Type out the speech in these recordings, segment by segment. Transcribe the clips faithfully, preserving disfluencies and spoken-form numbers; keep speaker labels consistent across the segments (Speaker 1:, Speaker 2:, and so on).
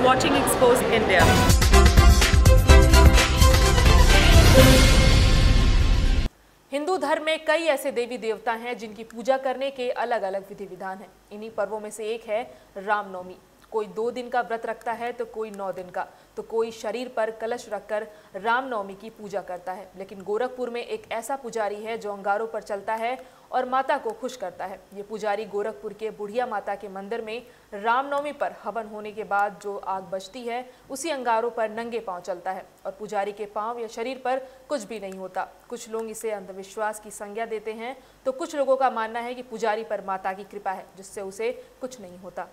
Speaker 1: You're watching Exposed India. Hindu धर्म में कई ऐसे देवी देवता हैं जिनकी पूजा करने के अलग अलग विधि विधान हैं। इन्हीं पर्वों में से एक है रामनवमी। कोई दो दिन का व्रत रखता है तो कोई नौ दिन का, तो कोई शरीर पर कलश रखकर रामनवमी की पूजा करता है। लेकिन गोरखपुर में एक ऐसा पुजारी है जो अंगारों पर चलता है और माता को खुश करता है। ये पुजारी गोरखपुर के बुढ़िया माता के मंदिर में रामनवमी पर हवन होने के बाद जो आग बचती है उसी अंगारों पर नंगे पांव चलता है और पुजारी के पांव या शरीर पर कुछ भी नहीं होता। कुछ लोग इसे अंधविश्वास की संज्ञा देते हैं तो कुछ लोगों का मानना है कि पुजारी पर माता की कृपा है जिससे उसे कुछ नहीं होता।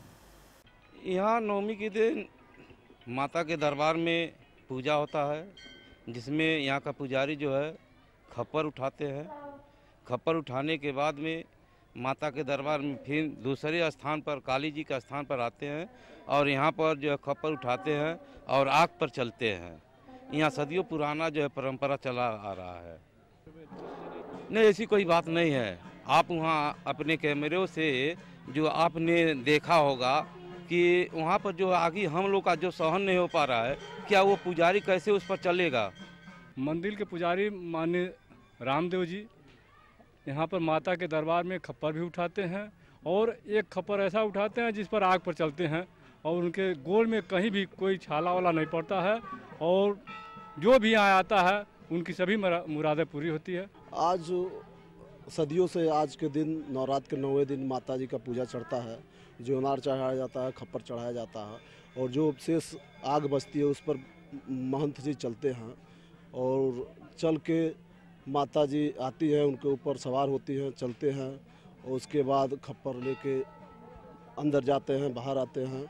Speaker 2: यहाँ नवमी के दिन माता के दरबार में पूजा होता है, जिसमें यहाँ का पुजारी जो है खप्पर उठाते हैं। खप्पर उठाने के बाद में माता के दरबार में फिर दूसरे स्थान पर काली जी का स्थान पर आते हैं और यहाँ पर जो है खप्पर उठाते हैं और आग पर चलते हैं। यहाँ सदियों पुराना जो है परंपरा चला आ रहा है। नहीं, ऐसी कोई बात नहीं है। आप वहाँ अपने कैमरे से जो आपने देखा होगा कि वहाँ पर जो आगे हम लोग का जो सहन नहीं हो पा रहा है, क्या वो पुजारी कैसे उस पर चलेगा।
Speaker 3: मंदिर के पुजारी माननीय रामदेव जी यहाँ पर माता के दरबार में खप्पर भी उठाते हैं और एक खप्पर ऐसा उठाते हैं जिस पर आग पर चलते हैं और उनके गोल में कहीं भी कोई छाला वाला नहीं पड़ता है और जो भी यहाँ आता है उनकी सभी मुरादें पूरी होती है।
Speaker 4: आज सदियों से आज के दिन नवरात्र के नौवें दिन माता जी का पूजा चढ़ता है, जो अनार चढ़ाया जाता है, खप्पर चढ़ाया जाता है और जो शेष आग बचती है उस पर महंत जी चलते हैं और चल के माता जी आती हैं, उनके ऊपर सवार होती हैं, चलते हैं और उसके बाद खप्पर लेके अंदर जाते हैं, बाहर आते हैं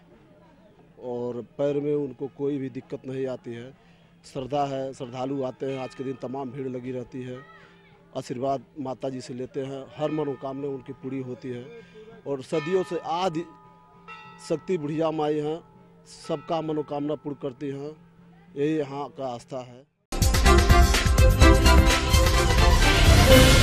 Speaker 4: और पैर में उनको कोई भी दिक्कत नहीं आती है। श्रद्धा है, श्रद्धालु आते हैं। आज के दिन तमाम भीड़ लगी रहती है, आशीर्वाद माता जी से लेते हैं, हर मनोकामना उनकी पूरी होती है और सदियों से आदि शक्ति बुढ़िया माई हैं, सबका मनोकामना पूर्ण करती हैं। यही यहाँ का आस्था है।